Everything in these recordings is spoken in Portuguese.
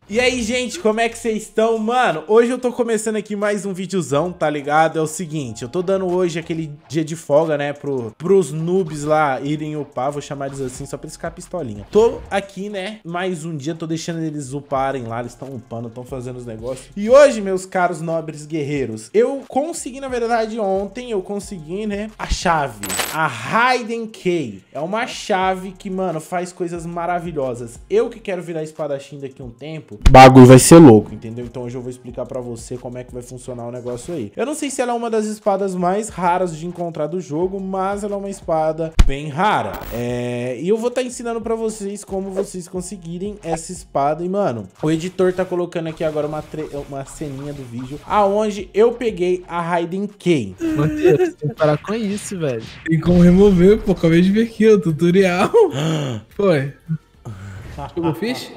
E aí, gente, como é que vocês estão? Mano, hoje eu tô começando aqui mais um videozão, tá ligado? É o seguinte, eu tô dando hoje aquele dia de folga, né, pros noobs lá irem upar, vou chamar eles assim, só pra eles ficar pistolinha. Tô aqui, né, mais um dia, tô deixando eles uparem lá, eles estão upando, estão fazendo os negócios. E hoje, meus caros nobres guerreiros, eu consegui, na verdade, ontem, eu consegui, né, a chave, a Raiden Key. É uma chave que, mano, faz coisas maravilhosas. Eu que quero virar espadachim daqui a um tempo, o bagulho vai ser louco, entendeu? Então hoje eu vou explicar pra você como é que vai funcionar o negócio aí. Eu não sei se ela é uma das espadas mais raras de encontrar do jogo, mas ela é uma espada bem rara. E eu vou estar ensinando pra vocês como vocês conseguirem essa espada. E, mano, o editor tá colocando aqui agora uma ceninha do vídeo aonde eu peguei a Raiden Key. Matheus, tem que parar com isso, velho. Tem como remover, pô. Acabei de ver aqui o tutorial. Foi. Pegou o fish?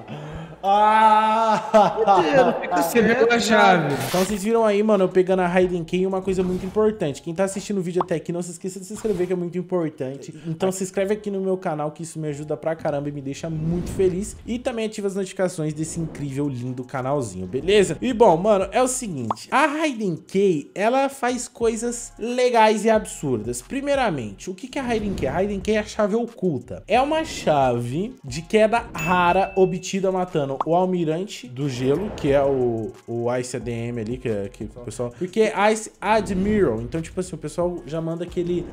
Você pegou a chave. Então vocês viram aí, mano, eu pegando a Raiden Key, uma coisa muito importante. Quem tá assistindo o vídeo até aqui, não se esqueça de se inscrever, que é muito importante. Então se inscreve aqui no meu canal, que isso me ajuda pra caramba e me deixa muito feliz. E também ativa as notificações desse incrível, lindo canalzinho, beleza? E bom, mano, é o seguinte. A Raiden Key, ela faz coisas legais e absurdas. Primeiramente, o que é a Raiden Key? A Raiden Key é a chave oculta. É uma chave de queda rara obtida matando o almirante do gelo, que é o Ice ADM ali, que o pessoal... Porque é Ice Admiral, então tipo assim, o pessoal já manda aquele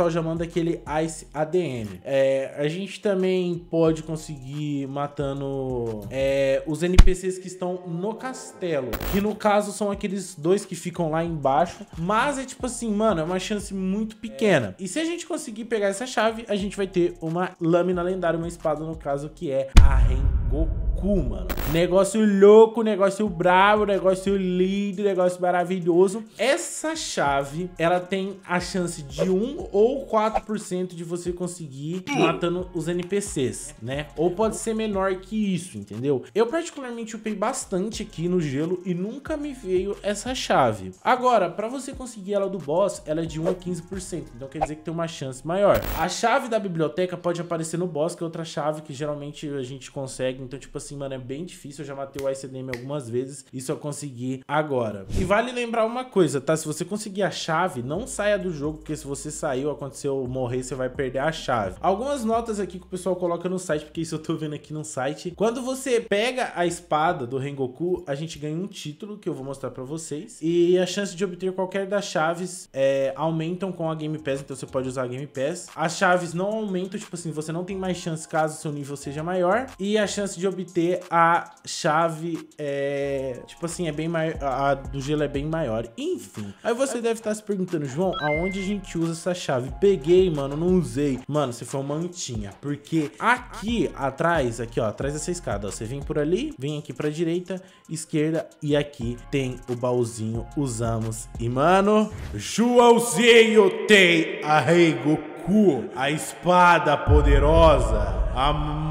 Ice ADM. A gente também pode conseguir matando os NPCs que estão no castelo, que no caso são aqueles dois que ficam lá embaixo, mas é tipo assim, mano, é uma chance muito pequena. E se a gente conseguir pegar essa chave, a gente vai ter uma lâmina lendária, uma espada no caso, que é a Rengoku, mano. Negócio louco, negócio bravo, negócio lindo, negócio maravilhoso. Essa chave, ela tem a chance de 1 ou 4% de você conseguir matando os NPCs, né? Ou pode ser menor que isso, entendeu? Eu particularmente upei bastante aqui no gelo e nunca me veio essa chave. Agora, pra você conseguir ela do boss, ela é de 1 a 15%, então quer dizer que tem uma chance maior. A chave da biblioteca pode aparecer no boss, que é outra chave que geralmente a gente consegue, então tipo assim, mano, é bem difícil. Eu já matei o ICDM algumas vezes, isso eu consegui agora. E vale lembrar uma coisa, tá? Se você conseguir a chave, não saia do jogo, porque se você saiu, aconteceu morrer, você vai perder a chave. Algumas notas aqui que o pessoal coloca no site, porque isso eu tô vendo aqui no site. Quando você pega a espada do Rengoku, a gente ganha um título, que eu vou mostrar pra vocês. E a chance de obter qualquer das chaves aumentam com a Game Pass, então você pode usar a Game Pass. As chaves não aumentam, tipo assim, você não tem mais chance caso seu nível seja maior. E a chance de obter a chave tipo assim, é bem maior, a do gelo é bem maior. Enfim, aí você deve estar se perguntando, João, aonde a gente usa essa chave? Peguei, mano, não usei. Mano, você foi uma mantinha, porque aqui atrás, aqui ó, atrás dessa escada, ó, você vem por ali, vem aqui pra direita, esquerda, e aqui tem o baúzinho, usamos. E mano, Joãozinho tem a Rengoku, a espada poderosa, a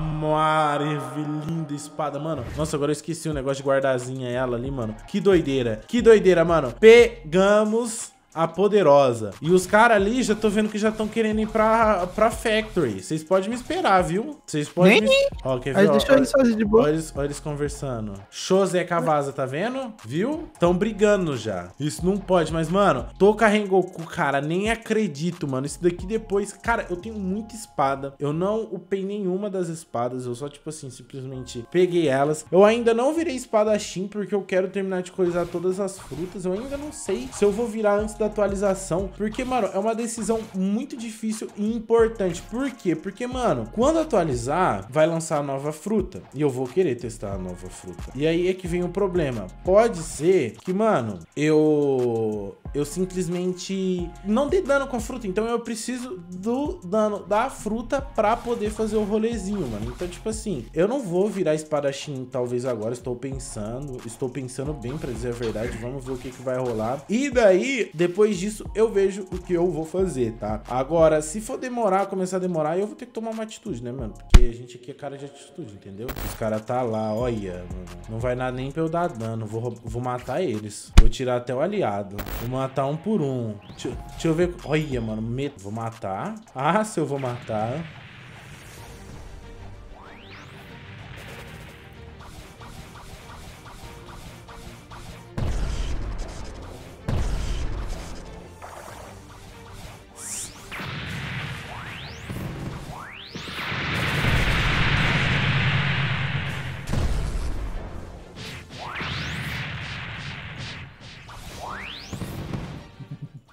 maravilhosa espada, mano. Nossa, agora eu esqueci o negócio de guardazinha ela ali, mano. Que doideira, mano. Pegamos a poderosa. E os caras ali, já tô vendo que já estão querendo ir pra Factory. Vocês podem me esperar, viu? Vocês podem me... Ó, quer ver? Deixa eles sozinhos de boa. Olha eles conversando. José Cavasa, tá vendo? Viu? Estão brigando já. Isso não pode, mas, mano, tô com a Rengoku, cara. Nem acredito, mano. Isso daqui depois... Cara, eu tenho muita espada. Eu não upei nenhuma das espadas. Eu só, tipo assim, simplesmente peguei elas. Eu ainda não virei espadachim, porque eu quero terminar de coisar todas as frutas. Eu ainda não sei se eu vou virar antes da atualização, porque, mano, é uma decisão muito difícil e importante. Por quê? Porque, mano, quando atualizar, vai lançar a nova fruta, e eu vou querer testar a nova fruta. E aí é que vem o problema. Pode ser que, mano, eu simplesmente não dê dano com a fruta, então eu preciso do dano da fruta pra poder fazer o rolezinho, mano. Então, tipo assim, eu não vou virar espadachim talvez agora, estou pensando bem, pra dizer a verdade. Vamos ver o que vai rolar. E daí, depois disso, eu vejo o que eu vou fazer, tá? Agora, se for demorar, começar a demorar, eu vou ter que tomar uma atitude, né, mano? Porque a gente aqui é cara de atitude, entendeu? Os caras tá lá, olha, mano, não vai nada nem pra eu dar dano. Vou matar eles. Vou tirar até o aliado. Vou matar um por um. Deixa eu ver. Olha, mano, vou matar. Ah, se eu vou matar.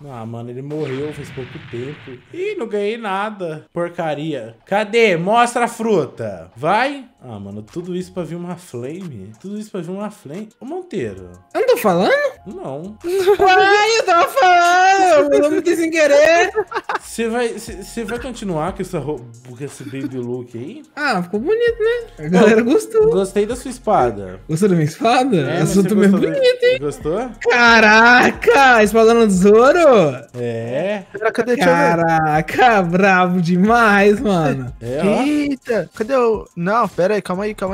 Ah, mano, ele morreu faz pouco tempo. Ih, não ganhei nada. Porcaria. Cadê? Mostra a fruta. Vai. Ah, mano, tudo isso pra vir uma flame? Tudo isso pra vir uma flame? Ô, Monteiro. Eu não tô falando? Não. Ai, eu tava falando! Eu me sem querer. Você vai continuar com esse baby look aí? Ah, ficou bonito, né? A galera gostou. Gostei da sua espada. Gostou da minha espada? Mas Essa você também é gostou bonita, hein? Gostou? Caraca, espada no tesouro? É. Cadê? Deixa eu ver. Caraca, bravo demais, mano. É, ó. Eita, cadê o... Não, pera aí, calma aí. Calma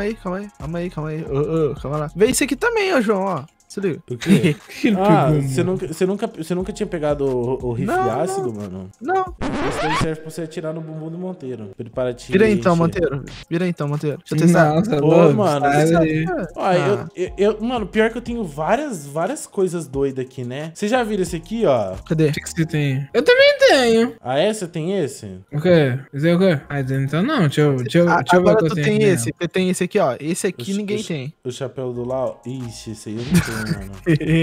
lá. Vê isso aqui também, ó, João, ó. Se liga. O quê? Ele Ah, pegou, você nunca tinha pegado o rifle Não, ácido, mano? Não. Esse daí serve pra você atirar no bumbum do Monteiro. Pra ele parar de te Vira aí então, encher. Monteiro. Deixa eu testar. Nossa, Pô, louco, mano, sai você daí. Ó, mano, pior que eu tenho várias coisas doidas aqui, né? Você já viram esse aqui, ó? Cadê? O que você tem? Eu também tenho. Ah, essa tem esse? O quê? Esse é o quê? Ah, então não, deixa eu ver Agora o que tu eu tem tenho. esse. Tu tem esse aqui, ó. Esse aqui ninguém tem. O chapéu do Lau? Ixi, esse aí eu não tenho, mano.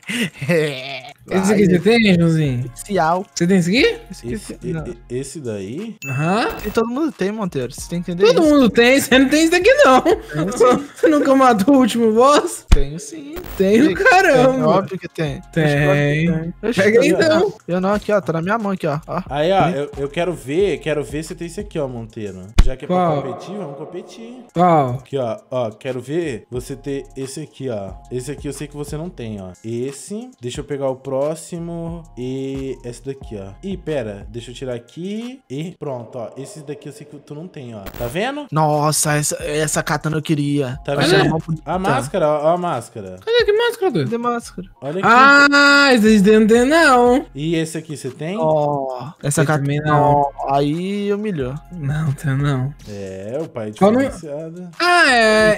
Esse aqui você tem, Joãozinho? Especial. Você tem esse aqui? Esse daí? Aham. E todo mundo tem, Monteiro. Você tem que entender Todo isso. mundo tem, você não tem isso daqui não. Você nunca matou o último boss? Tenho sim. Tenho, Tem, caramba. óbvio que tem. Tem. Oxe, Pega aí eu então. não. Eu não, aqui, ó. Tá na minha mão aqui, ó. Aí, ó, eu quero ver se tem esse aqui, ó, Monteiro. Já que é pra Qual? competir, vamos competir. Qual? Aqui, ó, quero ver você ter esse aqui, ó. Esse aqui eu sei que você não tem, ó. Esse, deixa eu pegar o próximo e esse daqui, ó. Ih, pera, deixa eu tirar aqui e pronto, ó. Esse daqui eu sei que tu não tem, ó. Tá vendo? Nossa, essa katana eu queria. Tá Achei vendo? ela mó bonita. A máscara, ó, a máscara. Cadê que máscara, doido? Cadê máscara? Olha aqui. Ah, esse daí não tem não. E esse aqui você tem? Ó, essa Eu também katana. não. Ó, aí humilhou. Não, tem não. É, o pai é Qual não- diferenciado. Ah,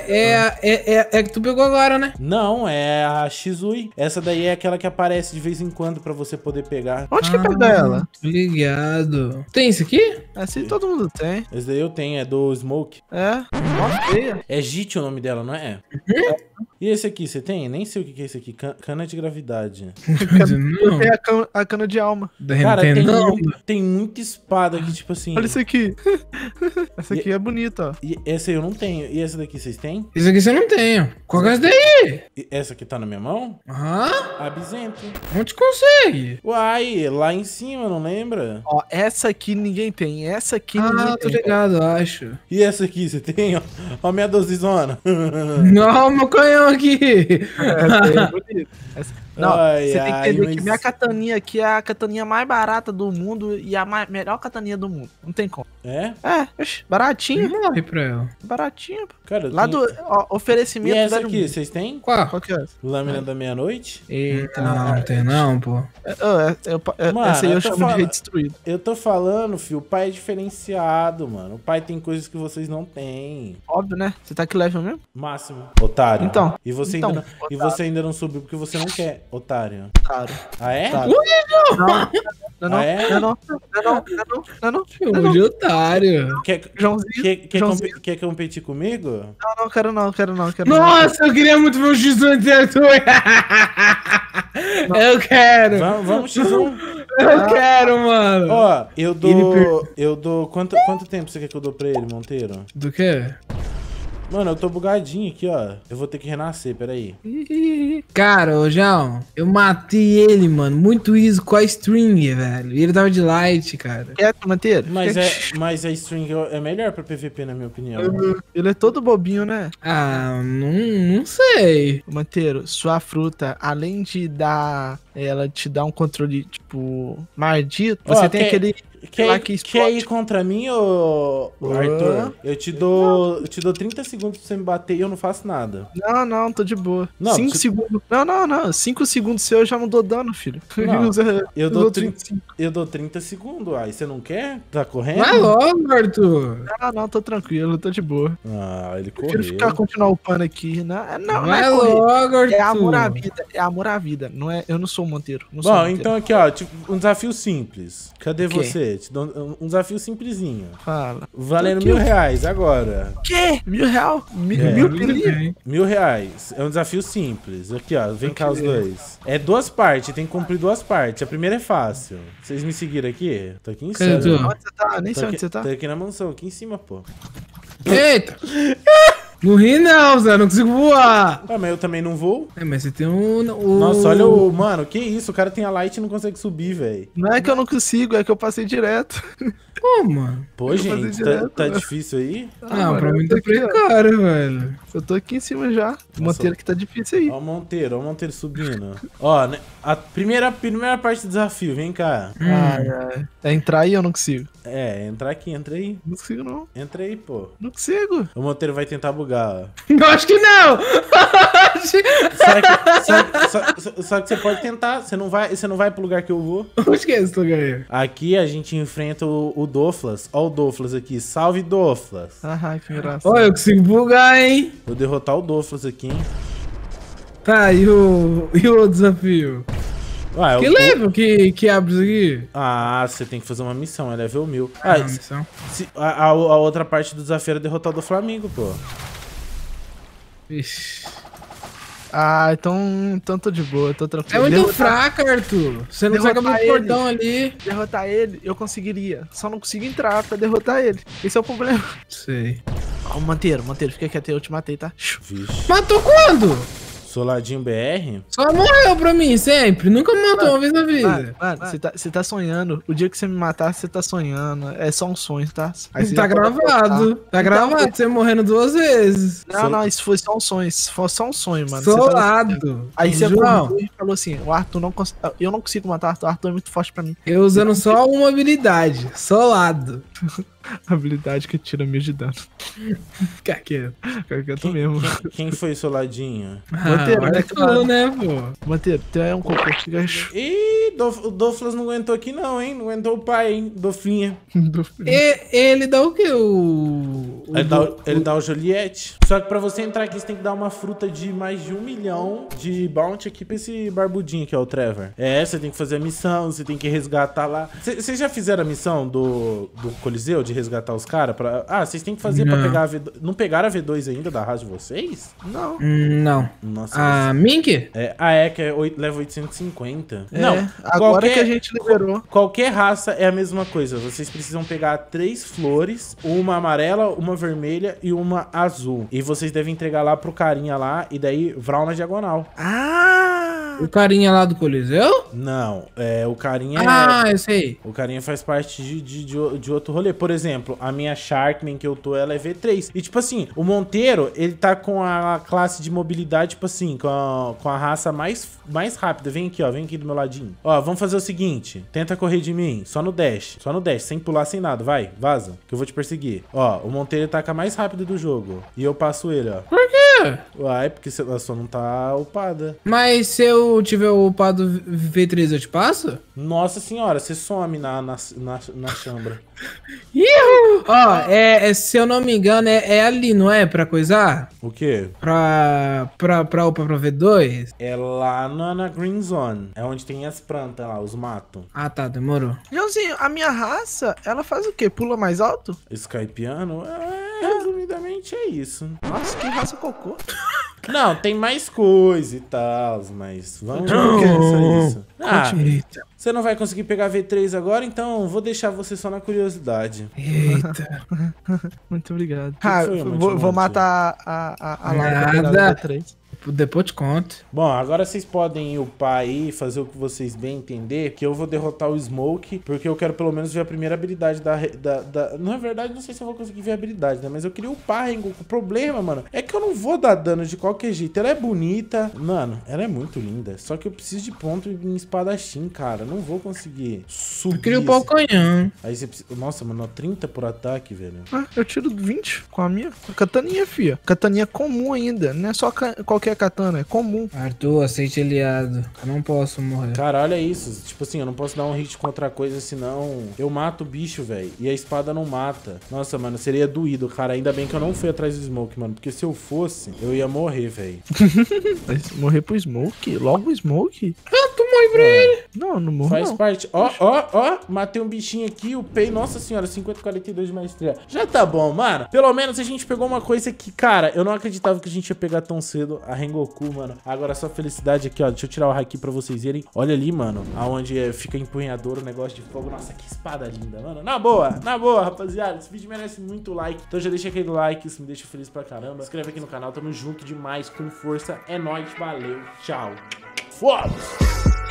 é que tu pegou agora, né? Não, é a Shizui. Essa daí é aquela que aparece de vez em quando pra você poder pegar. Onde que pega ela? Tô ligado. Tem isso aqui? Assim todo mundo tem. Esse daí eu tenho, é do Smoke. É, mó feia. É Jit o nome dela, não é? E esse aqui, você tem? Nem sei o que é esse aqui. Cana de gravidade. Não. Tem a cana de alma. Cara, Tem tem, não. tem muita espada aqui, tipo assim. Olha isso aqui. Essa aqui é bonita, ó. E essa aí eu não tenho. E essa daqui vocês têm? Isso aqui você não tem. Qual que é esse daí? E essa aqui tá na minha mão? Aham. Abisento. Onde consegue? Uai, lá em cima, não lembra? Ó, essa aqui ninguém tem. Essa aqui Ah, ninguém tô tem. ligado, eu acho. E essa aqui, você tem? Ó, ó a minha dosezona. Não, meu canhão aqui. Essa é bonita. Não, Ai, você tem que ai, entender mas- que minha kataninha aqui é a kataninha mais barata do mundo e a melhor kataninha do mundo. Não tem como. É? É, oxe, baratinho. Morre pra ela. Baratinho. Pô. Cara, eu Lá tenho- do ó, E oferecimento essa velho aqui, mundo. vocês têm? Qual? Qual que é essa? Lâmina da meia-noite? Eita, Não, tem não, pô. Mano, essa aí eu eu tô chamo de falando- rei destruído. Eu tô falando, filho, o pai é diferenciado, mano. O pai tem coisas que vocês não têm. Óbvio, né? Você tá que level mesmo? Máximo. Otário. Então, E você, então, ainda, não, e você ainda não subiu porque você não quer, otário. Claro. Ah, é? Claro. Não, não, Ah, é? não. De otário. Quer, Joãozinho, Joãozinho. quer competir comigo? Não, quero não. Nossa, eu queria muito ver o X1 inteiro. Eu quero. Vamos X1. Eu quero, mano. Ó, eu dou... Quanto tempo você quer que eu dou pra ele, Monteiro? Do quê? Mano, eu tô bugadinho aqui, ó. Eu vou ter que renascer, peraí. Cara, ô João, eu matei ele, mano. Muito easy com a string, velho. E ele tava de light, cara. Quieto, Manteiro. Mas a string é melhor pra PVP, na minha opinião. Ele é todo bobinho, né? Ah, não sei. Manteiro, sua fruta, além de dar... Ela te dá um controle, tipo... Maldito. Ó, Você tem aquele... lá Quer que explode. ir contra mim, ô Arthur? Eu te dou 30 segundos pra você me bater e eu não faço nada. Não, tô de boa. Não, 5 você- segundos. Não. 5 segundos seu eu já não dou dano, filho. Não, eu dou dou 30 Eu dou 30 segundos. Aí você não quer? Tá correndo? Vai logo, Arthur. Não, tô tranquilo, tô de boa. Ah, ele Prefiro correu. continuar upando aqui. Não Vai é correr. logo, Arthur. É amor à vida, é amor à vida. Não é, eu não sou o Monteiro. Não sou o Bom, Monteiro. então aqui, ó, tipo, um desafio simples. Cadê O quê? você? ler. Te dou um desafio simplesinho. Fala. Valendo R$1.000 agora. Quê? R$1.000? É, Mil tudo pilinha? bem. R$1.000. É um desafio simples. Aqui, ó. Vem cá os dois. É 2 partes. Tem que cumprir 2 partes. A primeira é fácil. Vocês me seguiram aqui? Tô aqui em Cadê cima. tu? Onde você tá? Nem sei onde você tá. Tô aqui na mansão. Aqui em cima, pô. Eita! Não ri não, Zé, não consigo voar. Ah, mas eu também não vou. É, mas você tem o... Nossa, olha o... Mano, que isso? O cara tem a light e não consegue subir, velho. Não é que eu não consigo, é que eu passei direto. Pô, mano. Pô, Eu vou fazer gente, direto, tá né? difícil aí? Ah, mano, pra mim eu tô tá aqui, ó. precário, velho. Eu tô aqui em cima já. O Monteiro que tá difícil aí. Ó o Monteiro subindo. Ó, né, a primeira parte do desafio, vem cá. Ai, ai. É entrar aí eu não consigo. É, entra aqui, entra aí. Não consigo, não. Entra aí, pô. Não consigo. O Monteiro vai tentar bugar, ó. Eu acho que não! Só que você pode tentar, você não vai pro lugar que eu vou. Onde que é esse lugar aí? Aqui a gente enfrenta o Doflas. Ó o Doflas aqui, salve Doflas. Ah, que engraçado. Ó, eu consigo bugar, hein? Vou derrotar o Doflas aqui, hein. Tá, e o desafio? Ué, Que level que abre isso aqui? Ah, você tem que fazer uma missão, é level 1000. Ah, missão. A outra parte do desafio era derrotar o do Flamengo, pô. Ixi. Ah, então tô de boa, tô É tranquilo. muito Derrotar- fraco, Arthur. Você não consegue abrir o Derrotar portão ali. Derrotar ele, eu conseguiria. Só não consigo entrar pra derrotar ele. Esse é o problema. Sei. Ó, Monteiro, fica quieto aí, eu te matei, tá? Vixe. Matou quando? Soladinho BR? Só morreu pra mim, sempre. Nunca me matou uma vez na vida. Mano, você tá sonhando. O dia que você me matar, você tá sonhando. É só um sonho, tá? Aí você Tá já pode gravado. voltar. Tá gravado, você morrendo 2 vezes. Não, isso foi só um sonho. Isso foi só um sonho, mano. Solado. Aí você João, acordou e falou assim: o Arthur não eu não consigo matar o Arthur é muito forte pra mim. eu usando só uma habilidade. Solado. Habilidade que tira 1000 de dano. Fica quieto. Fica quieto mesmo. Quem foi Soladinho? Monteiro, onde é que tá? né, pô? Monteiro, tu é um cocô. Fica... Ih, o Doflas não aguentou aqui não, hein? Não aguentou o pai, hein? Doflinha. Ele dá o quê? Ele dá o Juliette. Só que pra você entrar aqui, você tem que dar uma fruta de mais de 1 milhão de bounty aqui pra esse barbudinho que é o Trevor. É, você tem que fazer a missão, você tem que resgatar lá. Vocês já fizeram a missão do Coliseu, de resgatar os caras? Ah, vocês têm que fazer pra pegar a V2. Não pegaram a V2 ainda da raça de vocês? Não. Não. Nossa. A Mink? Que é level 850. É, Não, agora que a gente liberou. Qualquer raça é a mesma coisa. Vocês precisam pegar 3 flores, uma amarela, uma vermelha e uma azul. E vocês devem entregar lá pro carinha lá e daí vral na diagonal. Ah! O carinha lá do Coliseu? Não, o carinha Eu sei. o carinha faz parte de outro rolê. Por exemplo, a minha Sharkman que eu tô, ela é V3. E tipo assim, o Monteiro, ele tá com a classe de mobilidade, tipo assim, com a raça mais rápida. Vem aqui, ó, vem aqui do meu ladinho. Ó, vamos fazer o seguinte, tenta correr de mim, só no dash, sem pular, sem nada, vai, vaza, que eu vou te perseguir. Ó, o Monteiro tá com a mais rápida do jogo. E eu passo ele, ó. Por quê? Uai, porque a sua não tá upada. Mas se eu tiver upado V3, eu te passo? Nossa senhora, você some na chambra. Ihu! Ó, se eu não me engano, é ali, não é? Pra coisar? O quê? Pra upar pra V2? É lá na Green Zone. É onde tem as plantas lá, os matos. Ah, tá, demorou. Joãozinho, a minha raça, ela faz o quê? Pula mais alto? Skypiano? Resumidamente é isso. Nossa, que raça cocô. Não, tem mais coisa e tal, mas vamos ver isso. Ah, Eita. você não vai conseguir pegar V3 agora, então vou deixar você só na curiosidade. Eita. Muito obrigado. foi, Vou matar a Nada. V3. Depois eu te conto. Bom, agora vocês podem upar aí, fazer o que vocês bem entender, que eu vou derrotar o Smoke, porque eu quero pelo menos ver a primeira habilidade Na verdade, não sei se eu vou conseguir ver a habilidade, né? Mas eu queria upar a Rengoku. O problema, mano, é que eu não vou dar dano de qualquer jeito. Ela é bonita. Mano, ela é muito linda. Só que eu preciso de ponto em espadachim, cara. Não vou conseguir subir. Eu queria upar o canhão. Aí você precisa... Nossa, mano, 30 por ataque, velho. Ah, eu tiro 20 com a minha. Kataninha, fia. Kataninha comum ainda. Não é só qualquer katana, é comum. Arthur, aceite aliado. Eu não posso morrer. Cara, olha isso. Tipo assim, eu não posso dar um hit contra outra coisa, senão eu mato o bicho, velho. E a espada não mata. Nossa, mano, seria doído, cara. Ainda bem que eu não fui atrás do Smoke, mano. Porque se eu fosse, eu ia morrer, velho. Morrer pro Smoke? Logo o Smoke? Tu morri pra ele. Não, não morro Faz não. parte. Ó, matei um bichinho aqui, upei. Nossa senhora, 50-42 de maestria. Já tá bom, mano. Pelo menos a gente pegou uma coisa que, cara, eu não acreditava que a gente ia pegar tão cedo. A Rengoku, mano. Agora só felicidade aqui, ó. Deixa eu tirar o haki pra vocês verem. Olha ali, mano, aonde fica empunhador o negócio de fogo. Nossa, que espada linda, mano. Na boa, rapaziada. Esse vídeo merece muito like. Então já deixa aquele like, isso me deixa feliz pra caramba. Se inscreve aqui no canal, tamo junto demais, com força. É nóis, valeu, tchau. Foda-se!